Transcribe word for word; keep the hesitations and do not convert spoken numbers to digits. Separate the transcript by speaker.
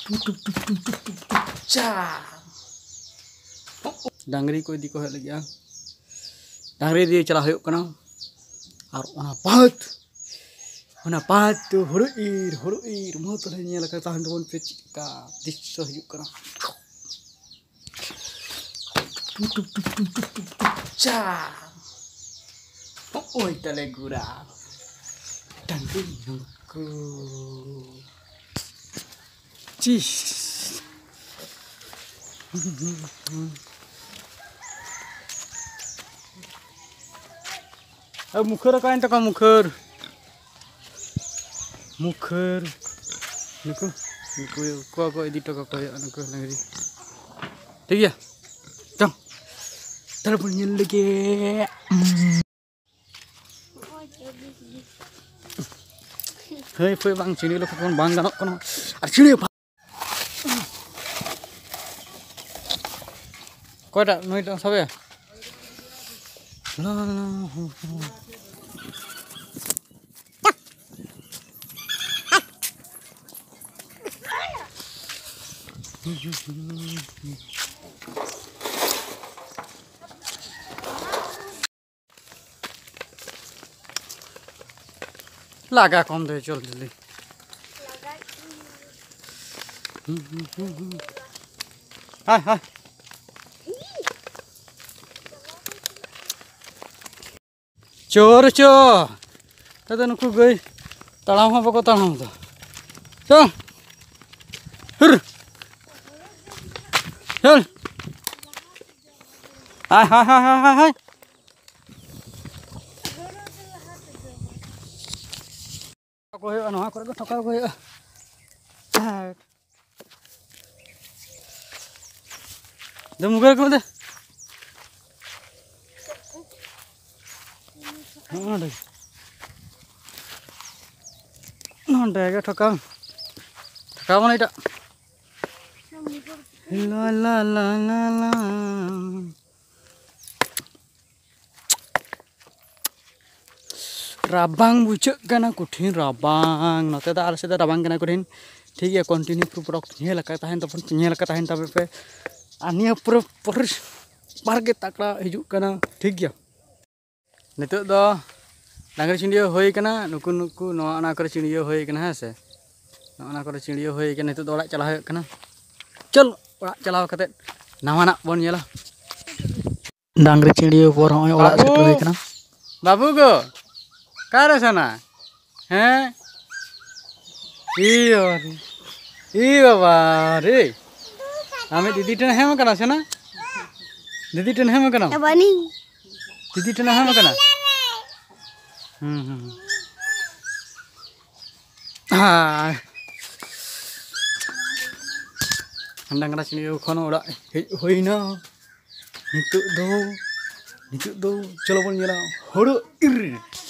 Speaker 1: डांगरी को इदी को हेज लगे डांगरी दिए चला हुयुग कना और ओना पात ओना पात तो हुड़ु ईर हुड़ु ईर मो तो नेल का ताहन दोन पे चिका दिसो हुयुग कना चा ओय तले गुरा डांगरी नुको चीस अब मुखर का इंटा का मुखर मुखर नुको नुको को को इदी तो को नुको डांगरी ठीक है चल telepon nyel lagi hei foi bang sini lo kon bang ganok kono ar sini ko da noi dong sabe la la लगा कम दे चल जल्दी हाय हाय चोर चो तो नुकु गई तड़ाम हाँ बको तड़ाम तो चल हिर चल हाय हाय हाय हाय हाय को है अनहा कर को ठका को है दे मुगर को दे हां दे नन दे के ठका ठका बन इटा ला ला ला ला ला राबांग बुझे कना कुठिन राबांग नते दा आर से राबांग कना कुठिन ठीक है कंटिन्यू प्रो प्रोडक्ट नेल का ताहन तपन नेल का ताहन तबे पे आनिया प्रो पर बारगे तकड़ा हिजु कना ठीक है नितो दो डांगरी चिंडियो होई कना नुकु नुकु नोना करे चिंडियो होई कना है से नोना करे चिंडियो होई कना नितो दो ओड़ा चला होय कना चल ओड़ा चलाव कते नावाना बन नेला डांगरी चिंडियो पर होय ओड़ा सेट होय कना बाबू गो कारे सना हैं ई और ई बाबा रे हमें दीदी टन है मकना सना दीदी टन है मकना बनी दीदी टन है मकना हम्म हम्म हां डांगरा चिनी खन ओड़ा होइना नितु दो नितु दो चलो बन नेला होड़ो इर